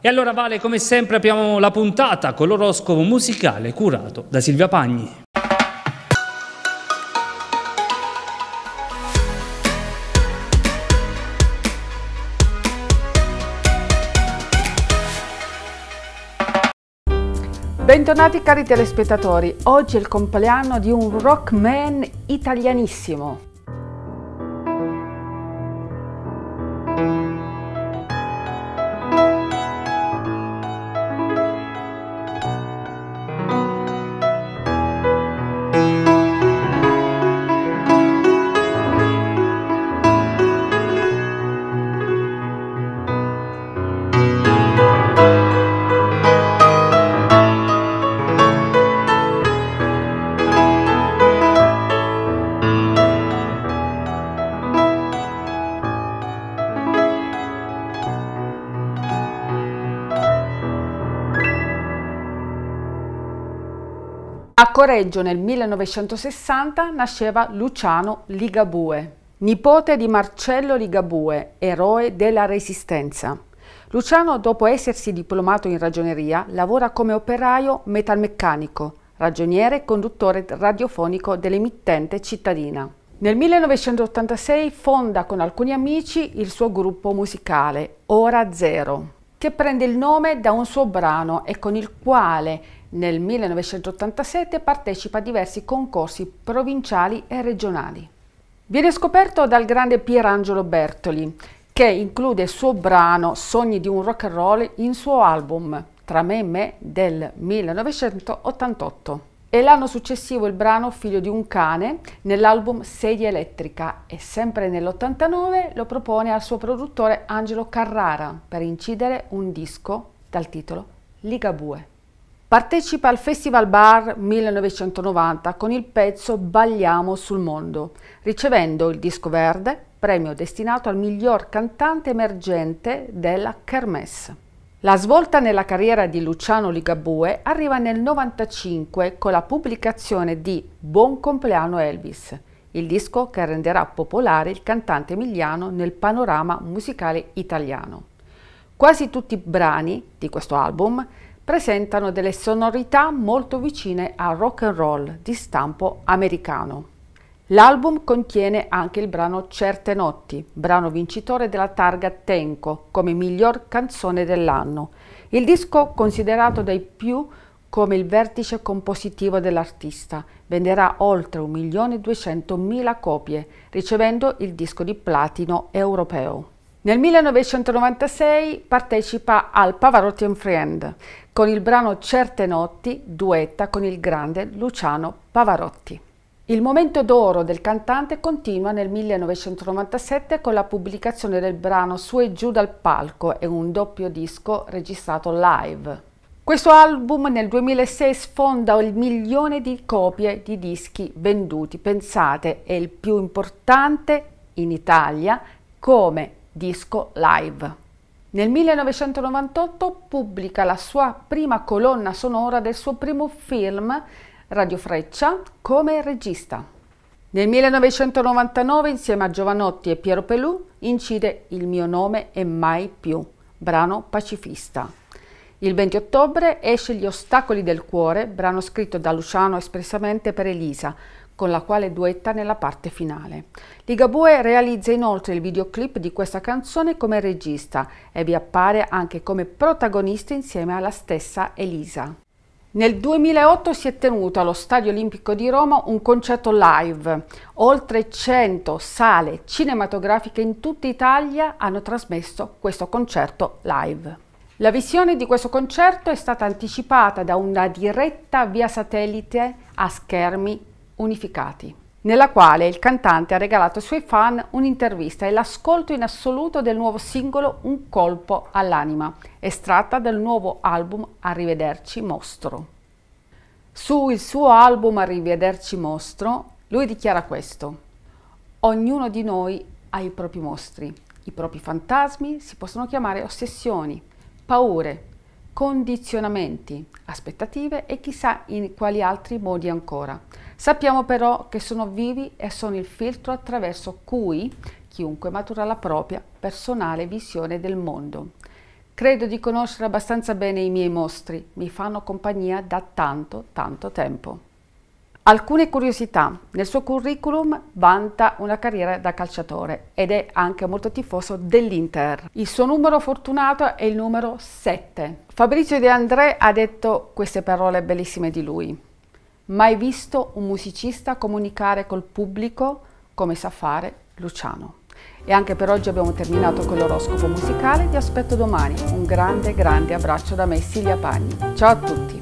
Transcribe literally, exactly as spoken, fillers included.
E allora Vale, come sempre apriamo la puntata con l'oroscopo musicale curato da Silvia Pagni. Bentornati cari telespettatori, oggi è il compleanno di un rockman italianissimo. A Correggio nel millenovecentosessanta nasceva Luciano Ligabue, nipote di Marcello Ligabue, eroe della Resistenza. Luciano, dopo essersi diplomato in ragioneria, lavora come operaio metalmeccanico, ragioniere e conduttore radiofonico dell'emittente cittadina. Nel millenovecentottantasei fonda con alcuni amici il suo gruppo musicale Ora Zero, che prende il nome da un suo brano e con il quale nel millenovecentottantasette partecipa a diversi concorsi provinciali e regionali. Viene scoperto dal grande Pierangelo Bertoli, che include il suo brano Sogni di un rock and roll in suo album Tra me e me del millenovecentottantotto e l'anno successivo il brano Figlio di un cane nell'album Sedia Elettrica, e sempre nell'ottantanove lo propone al suo produttore Angelo Carrara per incidere un disco dal titolo Ligabue. Partecipa al Festival Bar millenovecentonovanta con il pezzo Balliamo sul mondo, ricevendo il disco verde, premio destinato al miglior cantante emergente della Kermesse. La svolta nella carriera di Luciano Ligabue arriva nel novantacinque con la pubblicazione di Buon compleanno Elvis, il disco che renderà popolare il cantante emiliano nel panorama musicale italiano. Quasi tutti i brani di questo album presentano delle sonorità molto vicine al rock and roll di stampo americano. L'album contiene anche il brano Certe notti, brano vincitore della targa Tenco come miglior canzone dell'anno. Il disco, considerato dai più come il vertice compositivo dell'artista, venderà oltre un milione e duecentomila copie, ricevendo il disco di platino europeo. Nel millenovecentonovantasei partecipa al Pavarotti and Friends con il brano Certe notti, duetta con il grande Luciano Pavarotti. Il momento d'oro del cantante continua nel millenovecentonovantasette con la pubblicazione del brano Su e giù dal palco e un doppio disco registrato live. Questo album nel duemilasei sfonda il milione di copie di dischi venduti. Pensate, è il più importante in Italia come disco live. Nel millenovecentonovantotto pubblica la sua prima colonna sonora del suo primo film Radio Freccia come regista. Nel millenovecentonovantanove insieme a Giovanotti e Piero Pelù incide Il mio nome è mai più, brano pacifista. Il venti ottobre esce Gli ostacoli del cuore, brano scritto da Luciano espressamente per Elisa, con la quale duetta nella parte finale. Ligabue realizza inoltre il videoclip di questa canzone come regista e vi appare anche come protagonista insieme alla stessa Elisa. Nel duemilaotto si è tenuto allo Stadio Olimpico di Roma un concerto live. Oltre cento sale cinematografiche in tutta Italia hanno trasmesso questo concerto live. La visione di questo concerto è stata anticipata da una diretta via satellite a schermi unificati, nella quale il cantante ha regalato ai suoi fan un'intervista e l'ascolto in assoluto del nuovo singolo Un colpo all'anima, estratta dal nuovo album Arrivederci Mostro. Sul suo album Arrivederci Mostro, lui dichiara questo: ognuno di noi ha i propri mostri, i propri fantasmi, si possono chiamare ossessioni, paure, condizionamenti, aspettative e chissà in quali altri modi ancora. Sappiamo però che sono vivi e sono il filtro attraverso cui chiunque matura la propria personale visione del mondo. Credo di conoscere abbastanza bene i miei mostri, mi fanno compagnia da tanto, tanto tempo. Alcune curiosità: nel suo curriculum vanta una carriera da calciatore ed è anche molto tifoso dell'Inter. Il suo numero fortunato è il numero sette. Fabrizio De André ha detto queste parole bellissime di lui: mai visto un musicista comunicare col pubblico come sa fare Luciano. E anche per oggi abbiamo terminato con l'oroscopo musicale. Vi aspetto domani. Un grande grande abbraccio da me, Silvia Pagni. Ciao a tutti!